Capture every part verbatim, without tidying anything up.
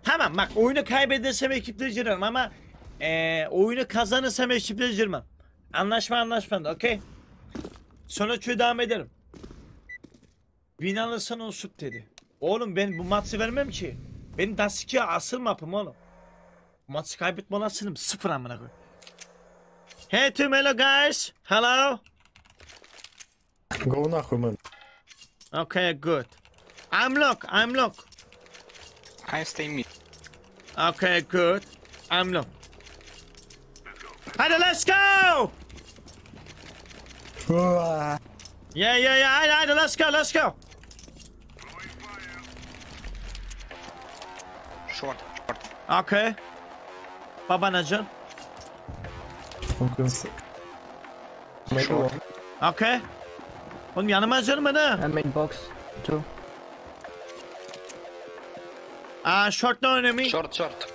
Tamam bak, oyunu kaybedersem ekiple girmem ama ee, oyunu kazanırsam ekiple girmem. Anlaşma anlaşmadı, okey. Sonra köy devam ederim. Win alırsan on sub dedi. Oğlum ben bu maçı vermem ki. Benim Dasiki'ye asıl mapım oğlum. Bu maçı kaybetme olasılığım sıfır amına koy. Hey to hello guys. Hello. Go нахуй, man. Okay, good. I'm lock, I'm lock. I stay mid. Okay, good. I'm lock. Hadi let's go. Uaa. Yeah, yeah, yeah. Hadi hadi let's go, let's go. Short, short. Okay. Babanacın. Focus. Maybe Short. one. Okay. Oğlum yanıma canım bana. I made box too. Aa short no enemy. Short, short.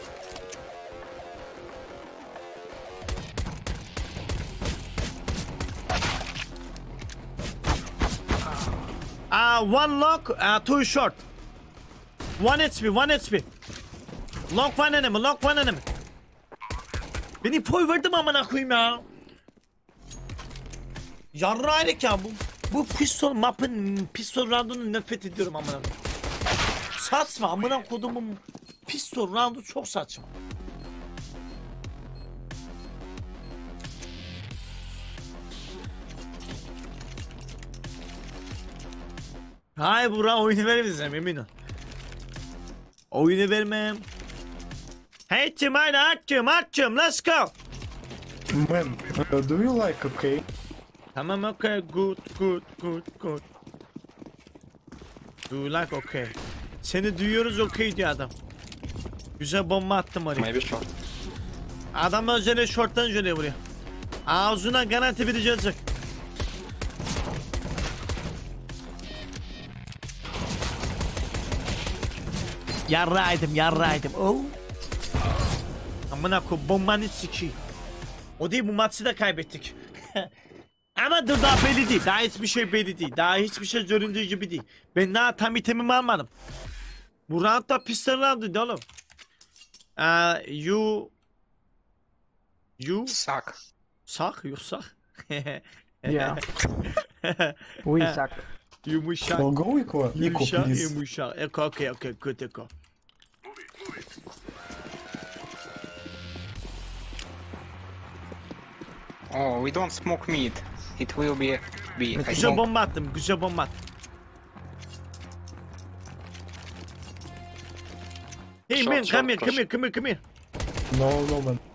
Aa one lock, uh, two short. One H P, one H P. Lock one enemy, lock one enemy. Beni poy verdim amına koyayım ya. Yarraylık ya bu. Bu pistol mapın, pistol round'unu nefret ediyorum amına koyayım. Saçma amına kodumun pistol round'u çok saçma. Hayır bura oyunu vermeyeceğim emin ol. Oyunu vermem. Hey team haydi açım açım let's go. Man, uh, do you like okay? Tamam okay good good good good. Do you like okay. Seni duyuyoruz okay diyor adam. Güzel bomba attım oraya. Maybe short. Adam özene short'tan jönüyor buraya. Ağzına garanti bir gelecek. Yarraydım yarraydım. Oh. Amına koy bombanı sikeyim. O değil bu maçı da kaybettik. Ama dur daha belli değil. Daha hiçbir şey belli değil. Daha hiçbir şey göründüğü gibi değil. Ben daha tam itemimi almadım. Bu round da pistol round'uydu oğlum. Uh, you You Suck. Suck? You suck? Yeah. We suck. Yumuşak. Well, go equal. Equal, Yumuşak, please. yumuşak. Eko, okay, okay, good, eko. Oh, we don't smoke mid. It will be B. I Güzel smoke. bomba attım, güzel bomba attım. Hey Short, man, short, come here, push. come here, come here, come here. No, no, man.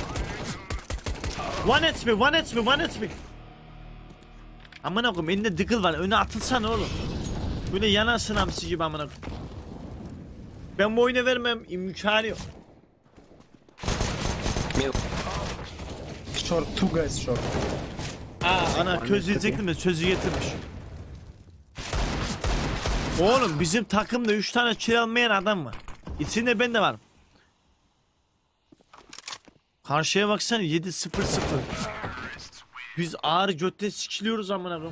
One H P, one H P, one H P. Amına koyayım, elinde dıkıl var. Öne atılsana oğlum. Böyle yanarsın hamsi gibi amına koyayım. Ben bu oyunu vermem, imkanı yok. Mid. Short, two guys short. Aa, ana köz yiyecektim de sözü getirmiş. Oğlum bizim takımda üç tane kill almayan adam var. İçinde ben de varım. Karşıya baksana yedi sıfır sıfır. Biz ağır götten sikiliyoruz amına koyayım.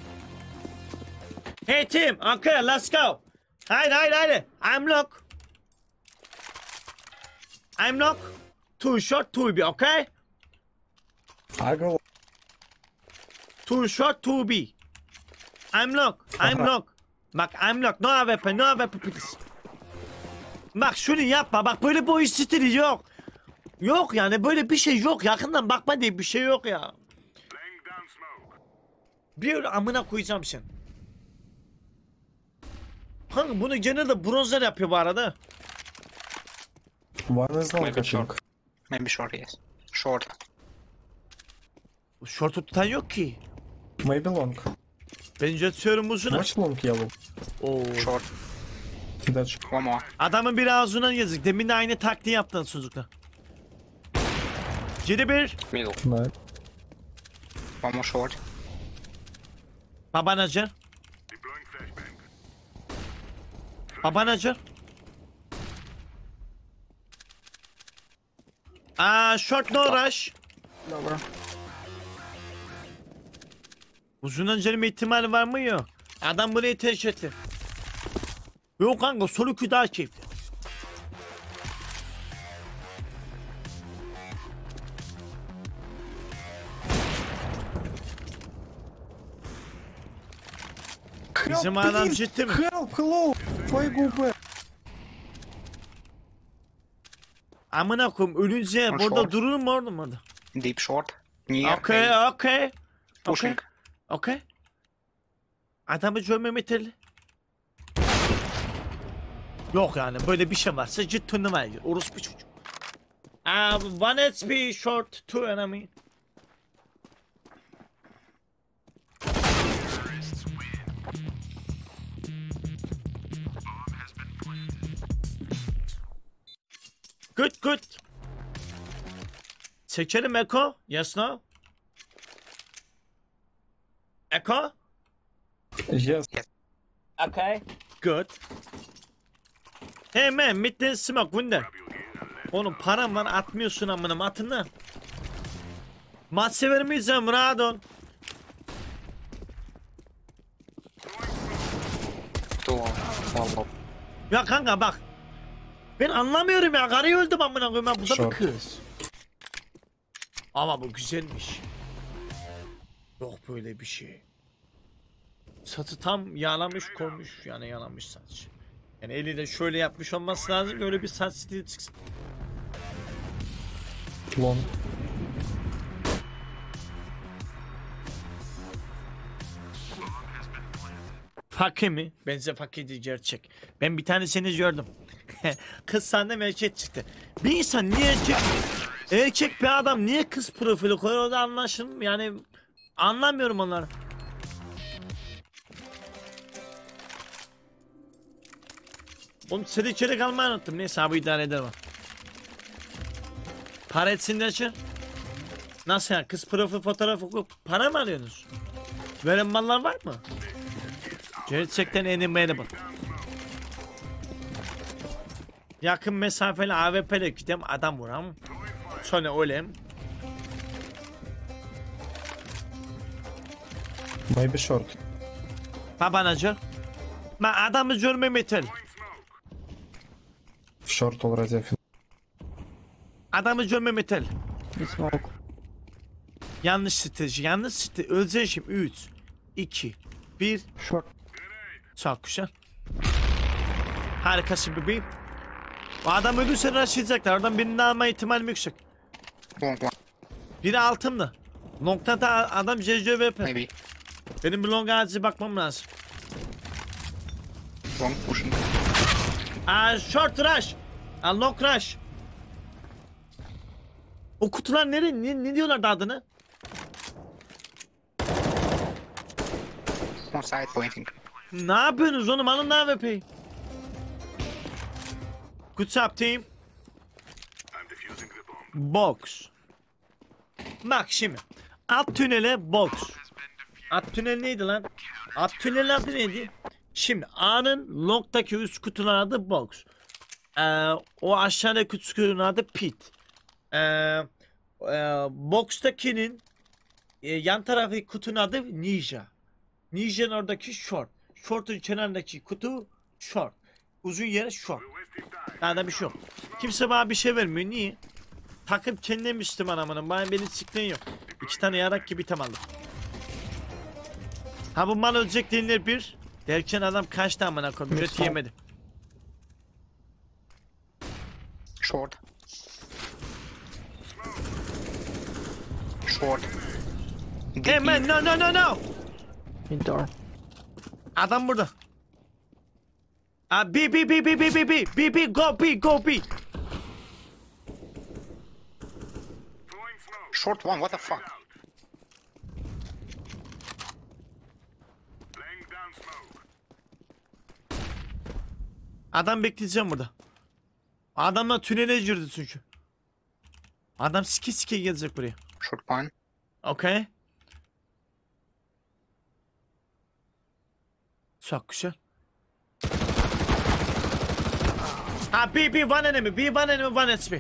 Hey team, okay, let's go. Haydi haydi haydi. I'm lock. I'm lock. Two short, two B, okay? I go. Two short, two B. I'm lock. I'm lock. Bak I'm lock. No A W P, no A W P please. Bak şunu yapma. Bak böyle bir oyun stili yok. Yok yani böyle bir şey yok. Yakından bakma diye bir şey yok ya. Bir amına koyacağım sen. Kanka bunu gene de bronzer yapıyor bu arada. One is long, Maybe I short. think. Maybe short, yes. Short. Short'u tutan yok ki. Maybe long. Bence atıyorum uzuna. Watch long yellow. Oo. Short. That's One more. Adamın biri ağzından yazık. Demin de aynı taktiği yaptın çocuklar. Cedi bir. Middle. nice. One more short. Babanacı. Babanacı. Aa short no rush. Lower. Uzundan gelme ihtimali var mı yok? Adam burayı tercih etti. Yok kanka sol iki daha keyifli. Bizim adam please, ciddi mi? help, hello. Why go back? Amına koyayım ölünce Boş burada ver. durur mu orada mı? orada? Deep short. Near. Okey A. okey. Pushing. Okey. Adamı görmem yeterli. Yok yani böyle bir şey varsa ciddi turnuvaya gir. Orospu çocuk. Um, one H P short, two enemy. Good good. Çekelim Eko. Yes no. Eko. Yes. Okay. Good. Hey man, mid then smoke window. Oğlum param var atmıyorsun amına atını. Maç sever miyiz ya rahat ol. Two. One low. Ya kanka bak. Ben anlamıyorum ya karıyı öldüm amına koyayım ben bu da bir Short. kız. Ama bu güzelmiş. Yok böyle bir şey. Saçı tam yağlamış koymuş yani yağlamış saç. Yani eliyle şöyle yapmış olması lazım öyle bir saç stili çıksın. Long. Fakir mi? Benze fakirdi gerçek. Ben bir tanesini gördüm. Kız sende erkek çıktı. Bir insan niye erkek erkek bir adam niye kız profili koyuyor o da anlaşılmıyor yani anlamıyorum onları. Oğlum seni içeri kalmayı unuttum. Neyse abi idare ederim. Para etsin de açın. Nasıl ya? Kız profil fotoğrafı koyup para mı alıyorsunuz? Veren mallar var mı? Gerçekten animatable. Yakın mesafeli A W P'le gideyim adam vuram. Sonra öleyim. Maybe short. Babanacı. Ben adamı görmem yeter. Short already. I think. Adamı görmem yeter. We smoke. Yanlış strateji. Yanlış strateji. Öleceğim şimdi. üç, iki, bir. Short. Çok güzel. Harikasın bebeğim. O adam ölürse rushlayacaklar. Oradan birini alma ihtimalim yüksek. Long one. Biri altımda. Noktada adam C C V P. Maybe. Benim bir long ağacı bakmam lazım. Long pushing. Aa, short rush. Aa, long rush. O kutular nere? Ne, ne diyorlar adını? On side pointing. Ne yapıyorsunuz oğlum? Alın A W P'yi. Good job team. Box. Bak şimdi. Alt tünele box. Alt tünel neydi lan? Alt tünel adı neydi? Şimdi A'nın long'daki üst kutunun adı box. Ee, o aşağıdaki kutunun adı pit. Ee, e, box'takinin e, yan taraftaki kutunun adı ninja. Ninja'nın oradaki short. Short'un kenarındaki kutu short. Uzun yeri short. Daha da bir şey yok. Kimse bana bir şey vermiyor. Niye? Takım kendine Müslüman amanın. Bana beni sikleyin yok. İki tane yarak gibi item aldım. Ha bu mal ölecek denilir bir. Derken adam kaçtı amına koyayım. Göt yemedi. Short. Short. Deep Hey man mid. no no no no. Mid door. Adam burada. Aa B B B B B B B B B go B go B. Short one. What the fuck? Adam bekleyeceğim burada. Adamlar tünele girdi çünkü. Adam sike sike gelecek buraya. Short one. Okay. Çok güzel. Ha B B one enemy B one enemy one H P.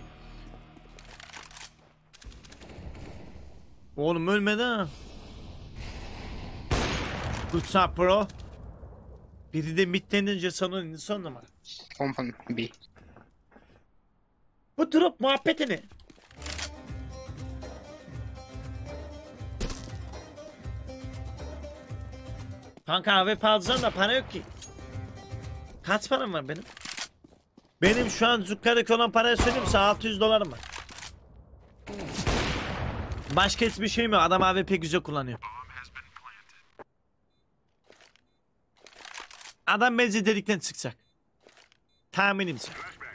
Oğlum ölmedi ha. Good job bro. Biri de midlenince sonun son numara. Open B. Bu drop muhabbeti ne? Kanka A W P alacağım da para yok ki. Kaç param var benim? Benim şu an Zukka'daki olan parayı söyleyeyim size, altı yüz dolarım var. Başka hiçbir şeyim yok. Adam A W P güzel kullanıyor. Adam benzin delikten çıkacak. Tahminimce.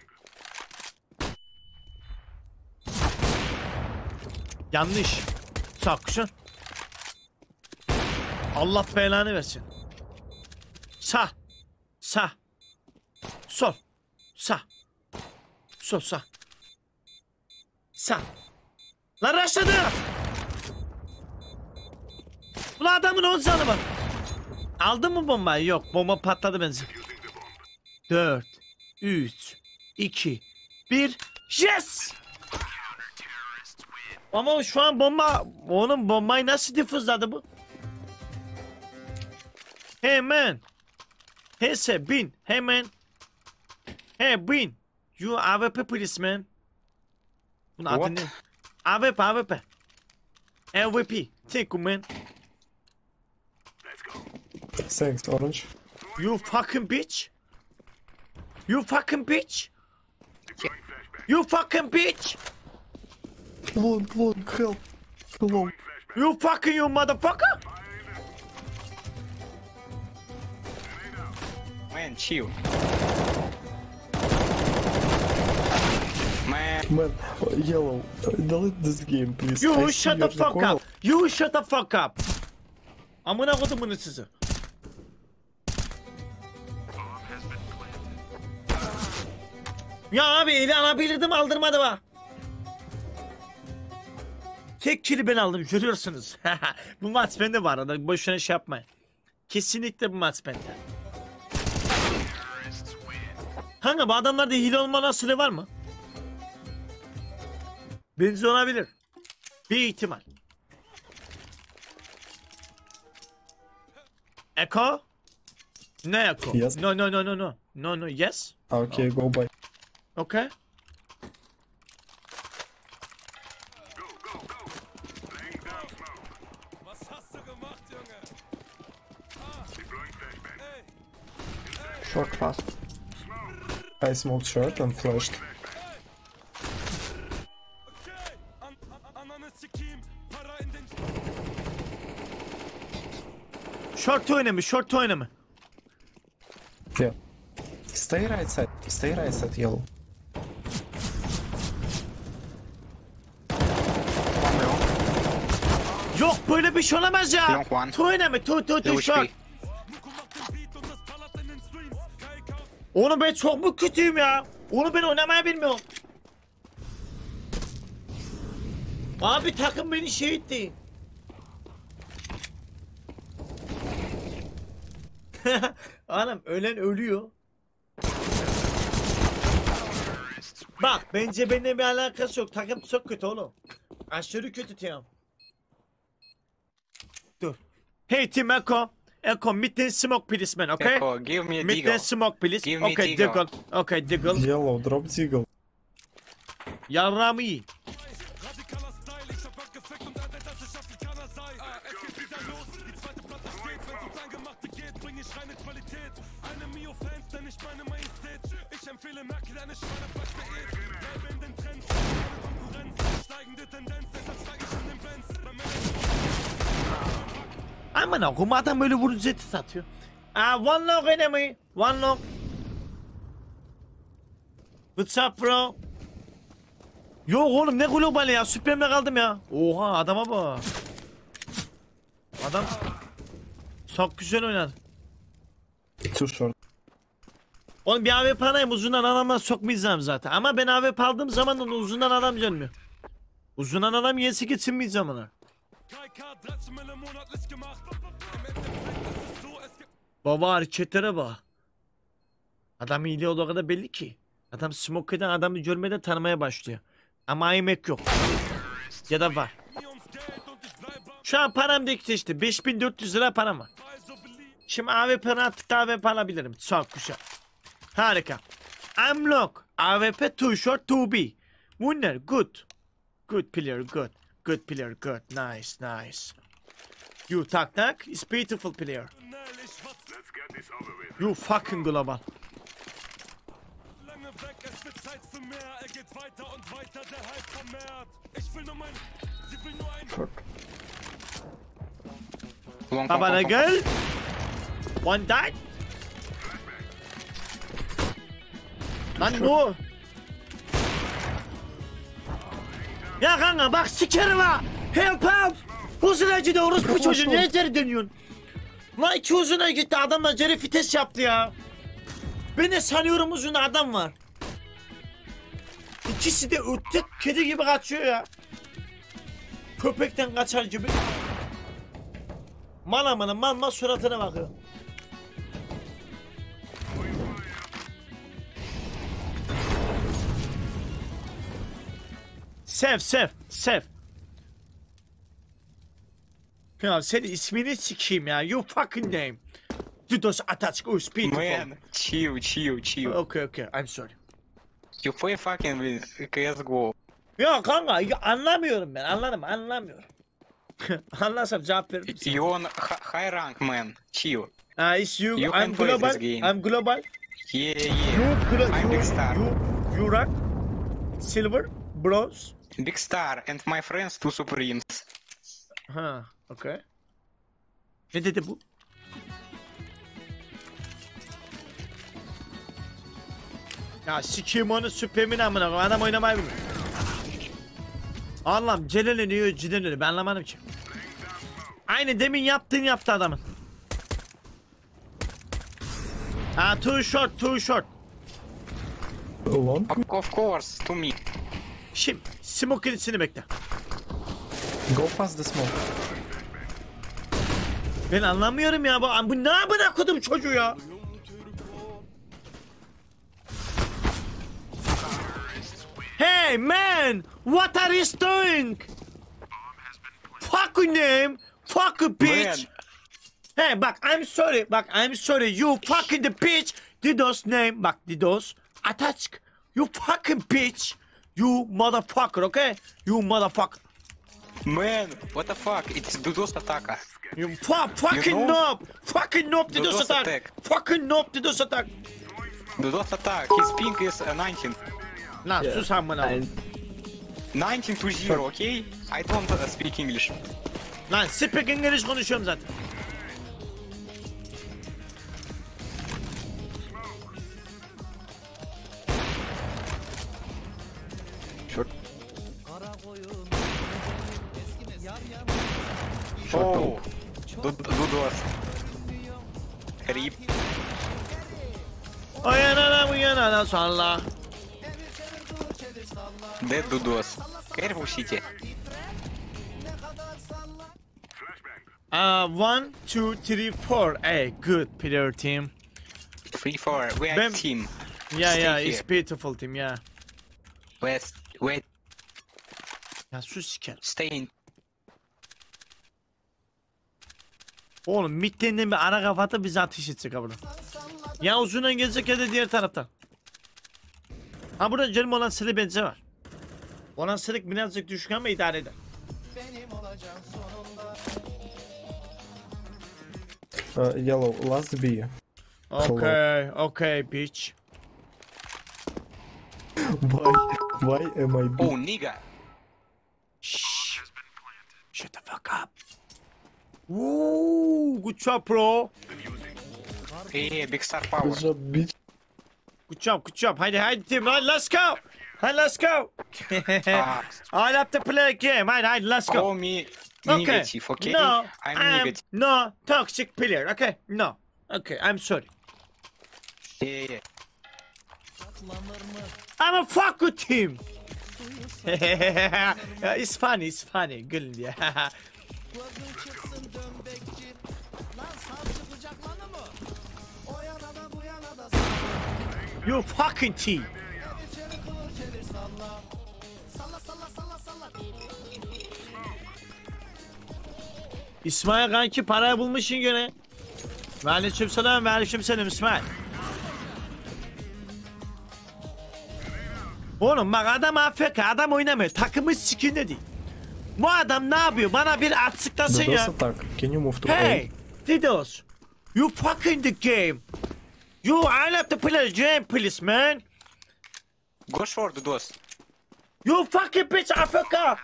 Yanlış. Çok güzel. Allah belanı versin. Sağ. Sağ. Sol. Sağ. Sol sağ. Sağ. Lan raşladı. Ulan adamın on canı var. Aldın mı bombayı? Yok. Bomba patladı benzin. dört, üç, iki, bir. Yes! Ama şu an bomba... Onun bombayı nasıl difüzladı bu? Hemen. Hese bin. Hemen. He bin. You A W P please man. Bunun adı What? ne? A W P A W P. A W P. Thank you man. Thanks, Orange. You fucking bitch. You fucking bitch. You fucking bitch. Long, long, help. Long. You fucking you motherfucker. Man, chill. Man, Man, yellow, delete this game, please. I You see shut the your fuck corner. up. You shut the fuck up. Amına kodumun sizi. Ya abi eli alabilirdim, aldırmadı bak. Tek kili ben aldım, görüyorsunuz. Bu maç bende bu arada, boşuna şey yapmayın. Kesinlikle bu maç bende. Kanka bu adamlarda hile olma olasılığı var mı? Bence olabilir. Bir ihtimal. Echo? Ne echo? Yes. No no no no no. No no yes. Okay, go by. Okay. Short fast. I smoked short and flashed. Short oynama, short oynama. Yeah. Stay right side. Stay right side, yellow. Yok böyle bir şey olamaz ya. Long one. Tu oynama, tu tu tu low short. H P. Onu ben çok mu kötüyüm ya? Onu ben oynamaya bilmiyorum. Abi takım beni şey etti. Anam ölen ölüyor. Bak bence benimle bir alakası yok. Takım çok kötü oğlum. Aşırı kötü Tiyam. Dur. Hey team Echo. Echo mid and smoke please man, okay? Echo, give me a Mid deagle. and smoke please. Give me Okay deagle. diggle. Okay diggle. Yellow, drop deagle. Yarrağımı iyi. Aman oğlum adam böyle vurucu zeti satıyor. Aa one long enemy. One long. What's up bro? Yok oğlum ne global ya, süpremle kaldım ya. Oha adama bak. Adam çok güzel oynadı. Too short. Oğlum bir A W P alayım, uzundan adamlar sokmayacağım zaten. Ama ben A W P aldığım zaman da uzundan adam gelmiyor. Uzundan adam yesi geçinmeyeceğim ona. Baba hareketlere bak. Adam iyiliği olduğu kadar belli ki. Adam smoke eden adamı görmeden tanımaya başlıyor. Ama yemek yok. Ya da var. Şu an param dikti işte. beş bin dört yüz lira param var. Şimdi A W P'ni attık da A W P alabilirim. Çok güzel. Harika. Unlock. A W P too short to be. Winner. Good. Good player. Good. Good player. Good. Nice. Nice. You tak tak is beautiful player. You fucking global. Lange weg, es wird Zeit für mehr. Er geht weiter und weiter, der Hype vermehrt. Ich will nur mein, sie will nur ein. Short. Long, long, Baba long, ne long. gel. One died. Lan no. Ya kanka bak sikerim ha. Help help. Uzun acıdı orospu çocuğu niye geri dönüyorsun? Lan iki uzuna gitti adamla geri vites yaptı ya. Ben de sanıyorum uzun adam var. İkisi de öttü kedi gibi kaçıyor ya. Köpekten kaçar gibi. Mal amına mal mal suratına bakıyor. Sev sev sev. Ya senin ismini sikeyim ya. You fucking name. Dudos Atachko is beautiful. Man, chill, chill, chill. Okay okay I'm sorry. You play fucking with C S G O. Ya kanka ya anlamıyorum ben anladım anlamıyorum. Anlarsam cevap veririm. sana. You on hi- high rank, man. Chill. Ah it's you, You can I'm play global. this game. I'm global. Yeah, You, yeah. glo- I'm you, big star. you, you rank silver, bronze. Big star and my friends two supremes. Ha, okay. Ne dedi bu? Ya sikiyim onu süpemin amına koyayım. Adam oynamayı bilmiyor. Allah'ım Celal'e niye Cidel'e ben anlamadım ki. Aynı demin yaptığını yaptı adamın. Ha too short too short. Long? Of, of course, to me. Şimdi smoke kilitsini bekle. Go past the smoke. Ben anlamıyorum ya bu, bu ne yapına kodum çocuğu ya. Hey man, what are you doing? Fuck your name, fuck you bitch. Hey bak I'm sorry, bak I'm sorry you fucking the bitch. Didos name, bak Didos. Ataçk, you fucking bitch. You motherfucker, okay? You motherfucker. Man, what the fuck? It's Dudos Ataka. You fu- fucking You know? noob! Fucking noob Didos Didos attack! attack. Fucking noob Didos attack! Dudos Attack. His ping is uh, nineteen. Lan sus amına. And nineteen to zero, okay? I don't uh, speak English. Lan speak English konuşuyorum zaten. short. Oh, Du- Dudos. Rip. O yana bu yana da salla. Dead Dudos. Careful, City. Uh, one, two, three, four. Hey, good player team. three four. We are Ben- team. Yeah, Stay yeah, here. it's beautiful team, yeah. West. Wait. Ya sus siker. Stay in. Oğlum midlerinden bir ara kafatı bize ateş edecek ha burada. Ya uzundan gelecek ya da diğer taraftan. Ha burada canım olan silik benze var. Olan silik birazcık düşük ama idare eder. Uh, yellow, last B. Okay, okay bitch. Why? Why am I B? Oh, nigga. Shh. Shut the fuck up. Ooh, good job bro. Hey, big star power. Good job, bitch. Good job, good job. Haydi haydi team, haydi let's go. Haydi let's go. Ah, I have to play a game. Haydi haydi let's go. call me Okay. negative, okay? No, I'm I'm negative. no toxic player. Okay, no. Okay, I'm sorry. Yeah, yeah. I'm a fuck with team. Yeah, it's funny, it's funny. Gülün diye. You fucking team. İsmail kanki parayı bulmuşsun gene. Ve aleyküm selam ve aleyküm selam İsmail. Oğlum bak adam A F K, adam oynamıyor. Takımı sikinde değil. Bu adam ne yapıyor? Bana bir açıklasın Dudos ya. attack. Can you move to Hey, Didos. You fucking the game. You, I love to play the game, please, man. Go short, dost. You fucking bitch, Africa.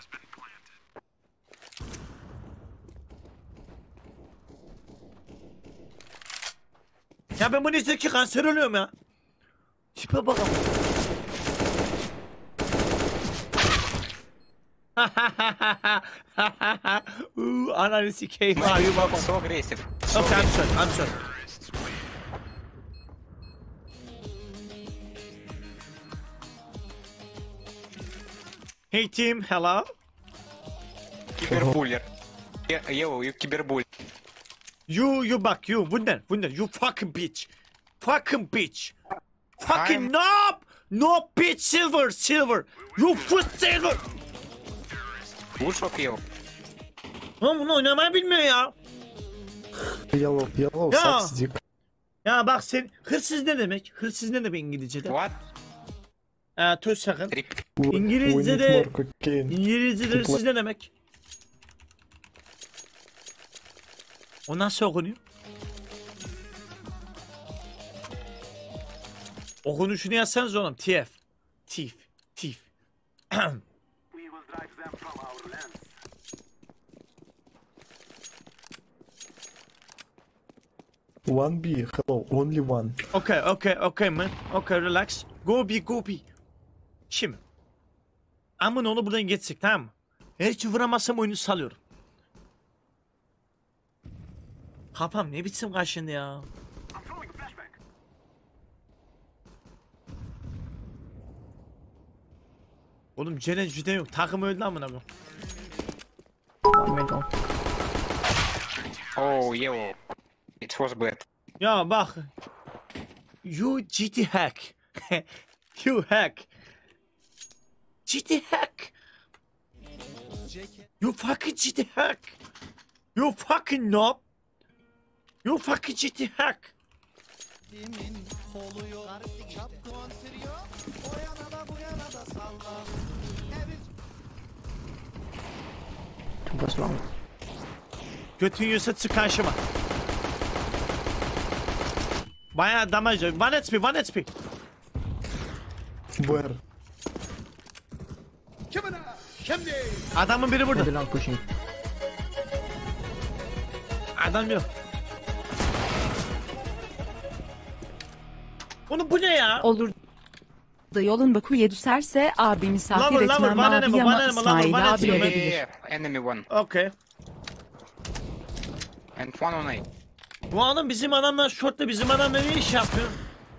Ya ben bunu izlerken kanser oluyorum ya. Tipe bak ama. Uuu ananı sikeyim Man, abi you baba. are so aggressive. So Okay, I'm sorry, I'm sorry. Hey team, hello. Кибербуллер. Е- Ео, you кибербуллер. You, you back, you, Wunder, Wunder, you fucking bitch. Fucking bitch. Fucking I'm- nope. No bitch, silver, silver. You first silver. Лучше ок Ео. Lan bunu oynamayı bilmiyor ya. Yellow, yellow, Ya. sucks dick. Ya bak sen, hırsız ne demek? Hırsız ne demek İngilizce'de? What? Ee, tuz sakın. Rip. We- we İngilizce'de- need more cocaine. İngilizce'de hırsız ne demek? O nasıl okunuyor? Okunuşunu yazsanız oğlum. T F. Thief. Thief. One B, hello, only one. Okay, okay, okay man. Okay, relax. Go be, go be. Şimdi. Amın onu buradan geçsek, tamam mı? Eğer ki vuramazsam oyunu salıyorum. Kafam ne bitsin karşında ya. Oğlum Cene cüde yok. Takım öldü amına bu. One middle. Oh, Ео. It was bad. Ya bak. You G T hack. You hack. G T hack. You fucking G T hack. You fucking knob. You fucking G T hack. Two was long. Götün yiyorsa çık karşıma. Bayağı damage. One H P, one H P. Where? Adamın biri burada. Middle long pushing. Adam yok. Oğlum bu ne ya? Olur da yolun Bakü'ye düşerse abi misafir Lover, lover, etmem bana ne bu, abi bana ama ne bu, lover, İsmail bana abi ne bu? Yeah, ölebilir. yeah, yeah. Enemy one. Okay. And one on A. Bu adam bizim adamlar short'ta bizim adamlar ne iş yapıyor?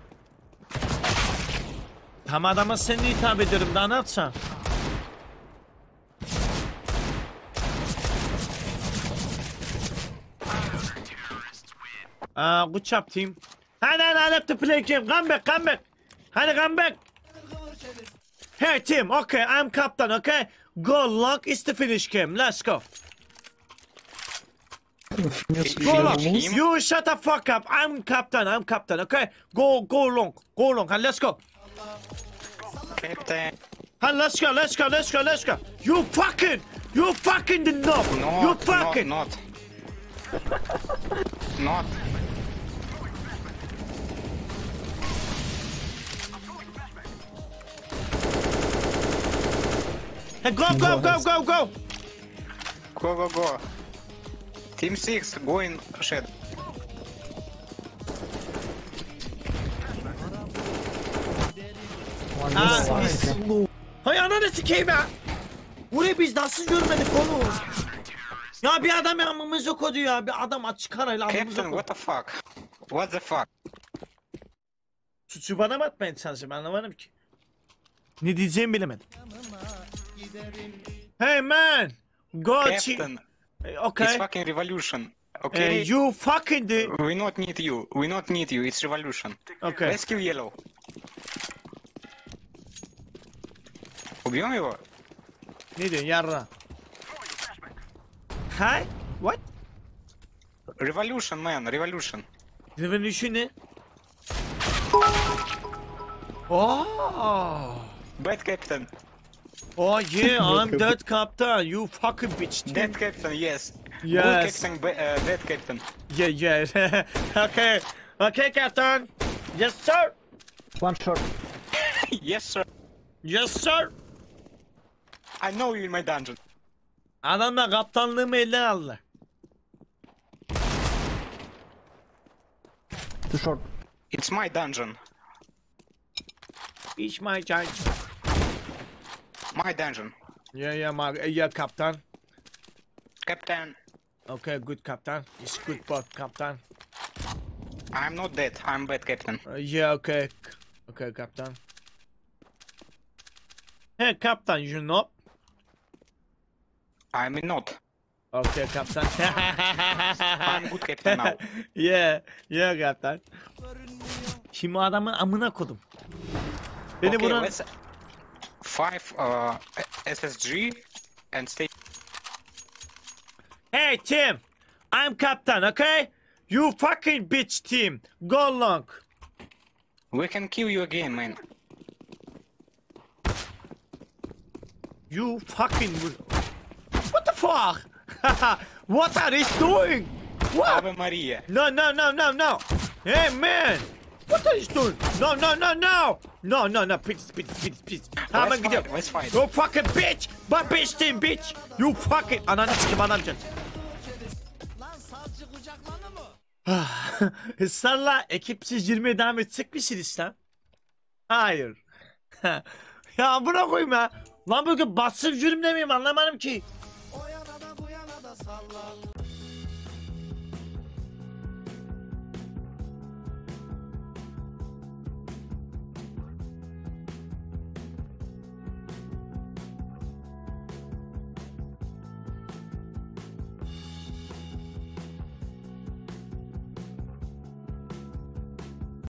Tam adama seni hitap ederim daha ne yapsan? Ah, good job team. Hadi hadi hadi have to play game. Come back, come back. Hadi come back. Hey team, okay, I'm captain, okay? Go long is the finish game. Let's go. Finish Go long. Him. You shut the fuck up. I'm captain. I'm captain. Okay. Go go long. Go long. And let's go. Captain. And let's go. Let's go. Let's go. Let's go. You fucking. You fucking the knob. Not, You not, fucking. not. Not. Hey, go go go go go. Go, go, go. Team six, go in shed. One Ah, middle. biz- Hay ananı sikeyim ya. Burayı biz nasıl görmedik oğlum? Ya bir adam yanımızı kodu ya. Bir adam açık arayla yanımızı Captain, kodu. what the fuck? What the fuck? Suçu bana mı atmayın sanırım, anlamadım ki. Ne diyeceğimi bilemedim. Hey man. Go Captain, chi- it's Okay. fucking revolution. Uh, Okay? you fucking the. We not need you. We not need you. It's revolution. Okay. Let's kill yellow. Убьем его? Ne diyorsun yarra? Hi? What? Revolution, man, revolution. Revolution ne? Oh. Bad captain. Oh yeah, I'm dead captain. You fucking bitch. Dead captain, yes. Good Yes. captain, ba- uh, bad captain. Yeah, yeah. Okay. Okay, Captain. Yes, sir. One short. Yes, sir. Yes, sir. I know you in my dungeon. Adamlar kaptanlığımı elden aldılar. Too short. It's my dungeon. It's my chance. My dungeon. Yeah, yeah, my, yeah, Captain. Captain, Okay, good, Captain. It's good, but Captain. I'm not dead. I'm bad captain. Uh, yeah, okay. Okay, Captain. Hey, Captain, you know? I'm not. Okay, Captain. I'm good captain now. Yeah, yeah, Captain. Şimdi adamın amına kodum. Beni Okay, vuran... let's five uh, S S G and stay. Hey, team! I'm Captain, okay? You fucking bitch team! Go long! We can kill you again, man. You fucking... What the fuck? What are they doing? What? Ave Maria. No, no, no, no, no! Hey, man! What are you doing? No, no, no, no! No, no, no, please, please, please, please. Hemen Let's gidiyorum. fight, let's fight. You fucking bitch! My bitch team, bitch! You fucking... Ananı sikim adamcın. Israrla ekipsiz yirmiye devam etsek misiniz lan? Hayır. Ya buna koyayım ya. Lan bugün basın jürim demeyeyim anlamadım ki.